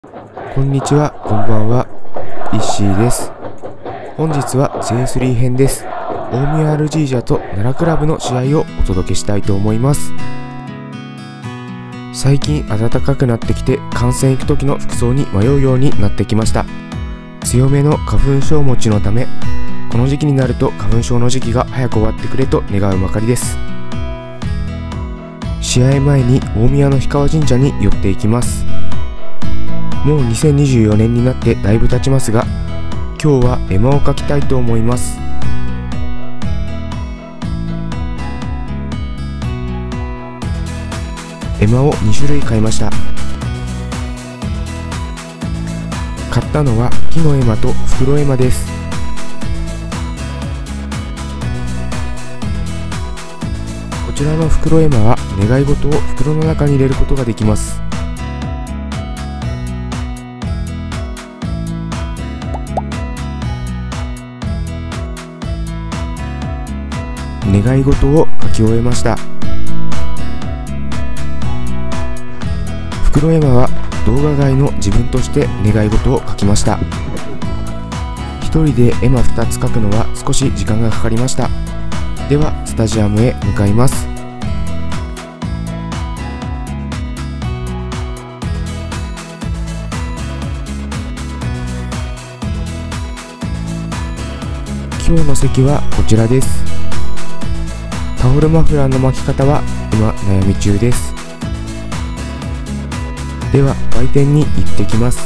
こんにちは、こんばんは、イッシーです。本日は J3 編です。大宮アルジージャと奈良クラブの試合をお届けしたいと思います。最近暖かくなってきて観戦行く時の服装に迷うようになってきました。強めの花粉症持ちのため、この時期になると花粉症の時期が早く終わってくれと願うばかりです。試合前に大宮の氷川神社に寄っていきます。もう2024年になってだいぶ経ちますが、今日は絵馬を描きたいと思います。絵馬を2種類買いました。買ったのは木の絵馬と袋絵馬です。こちらの袋絵馬は願い事を袋の中に入れることができます。願い事を書き終えました。袋絵馬は動画外の自分として願い事を書きました。一人で絵馬2つ書くのは少し時間がかかりました。ではスタジアムへ向かいます。今日の席はこちらです。タオルマフラーの巻き方は今悩み中です。では売店に行ってきます。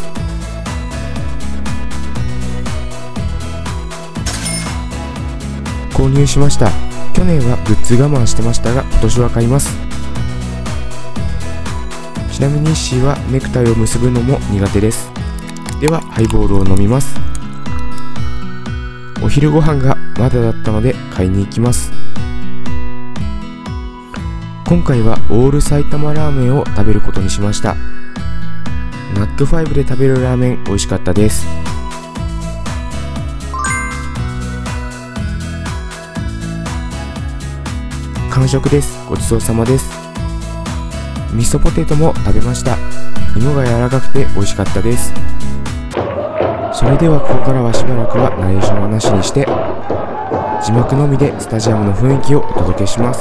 購入しました。去年はグッズ我慢してましたが今年は買います。ちなみにイッシーはネクタイを結ぶのも苦手です。ではハイボールを飲みます。お昼ご飯がまだだったので買いに行きます。今回はオール埼玉ラーメンを食べることにしました。ナックファイブで食べるラーメン美味しかったです。完食です。ごちそうさまです。味噌ポテトも食べました。芋が柔らかくて美味しかったです。それではここからはしばらくはナレーションはなしにして、字幕のみでスタジアムの雰囲気をお届けします。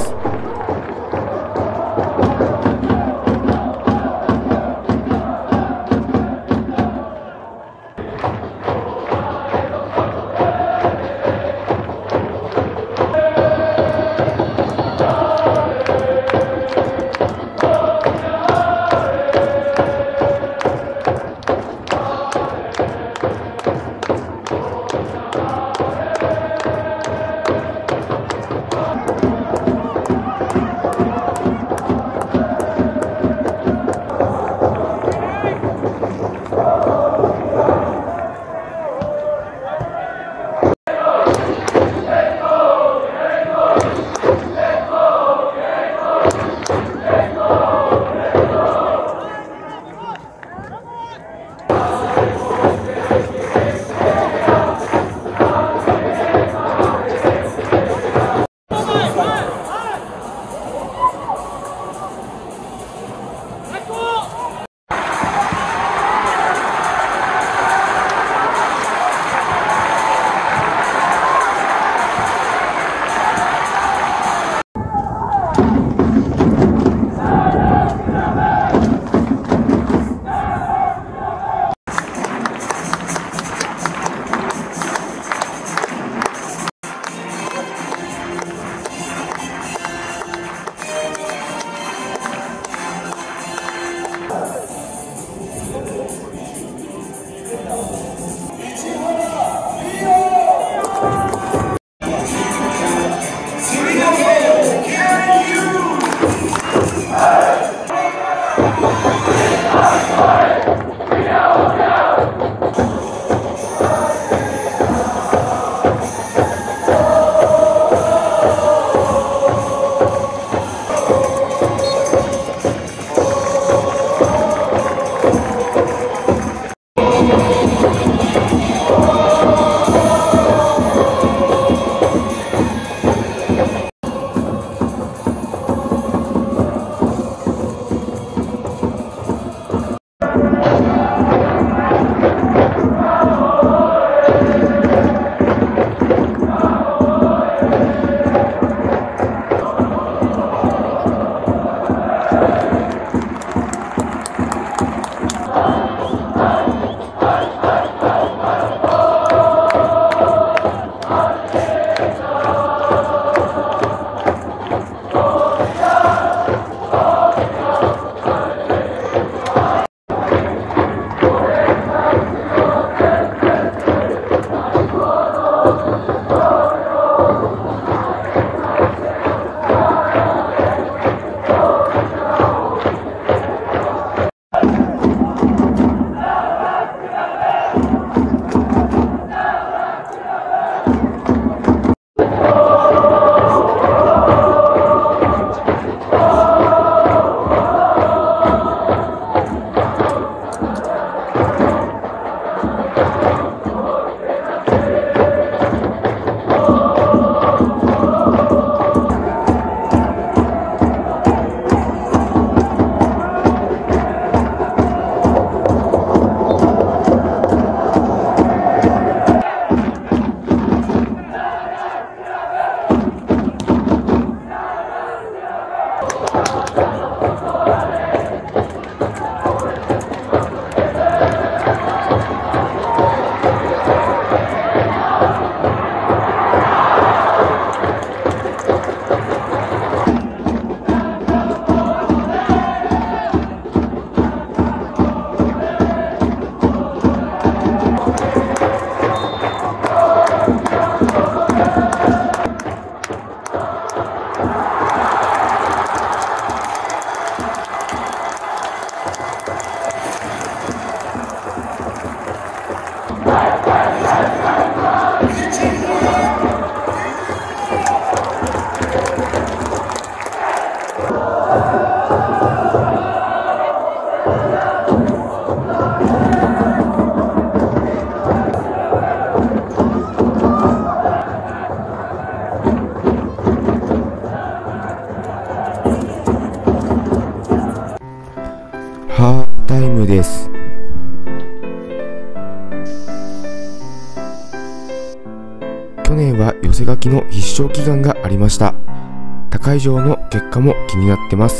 去年は寄せ書きの必勝祈願がありました。他会場の結果も気になってます。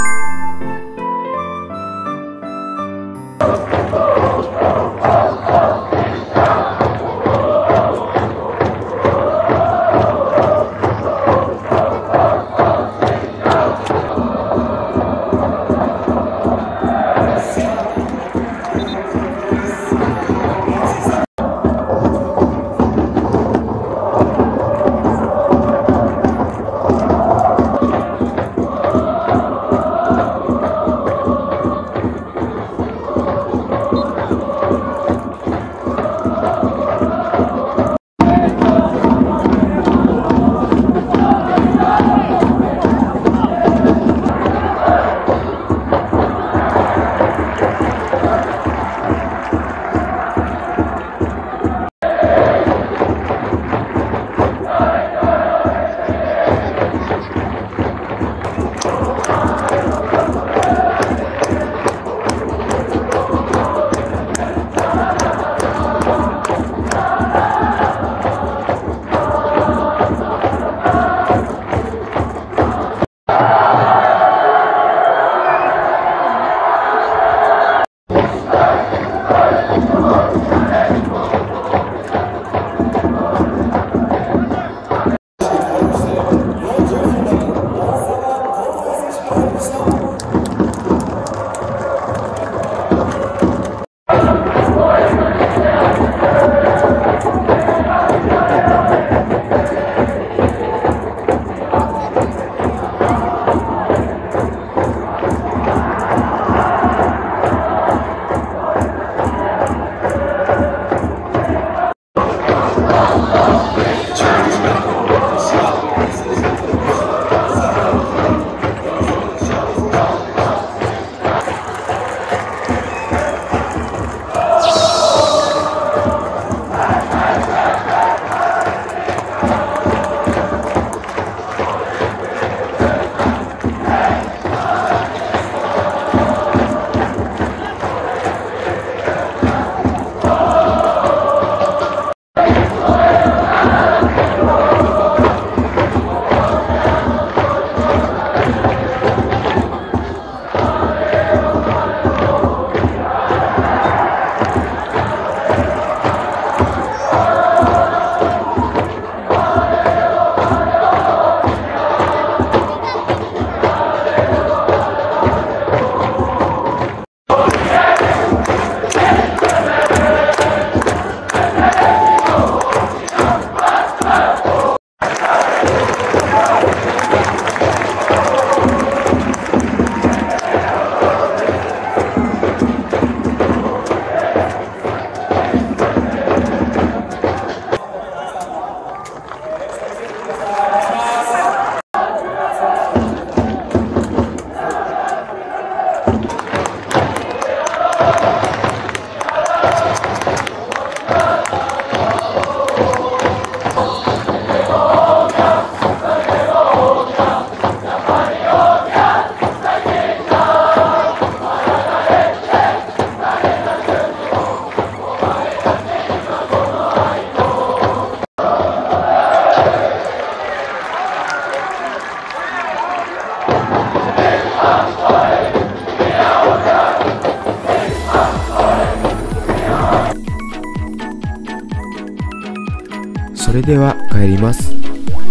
それでは帰ります。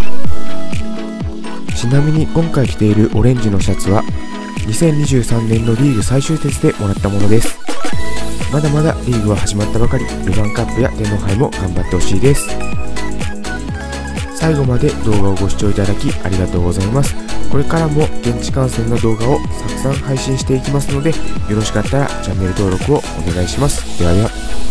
ちなみに今回着ているオレンジのシャツは2023年のリーグ最終節でもらったものです。まだまだリーグは始まったばかり、ルヴァンカップや天皇杯も頑張ってほしいです。最後まで動画をご視聴いただきありがとうございます。これからも現地観戦の動画をたくさん配信していきますので、よろしかったらチャンネル登録をお願いします。ではでは。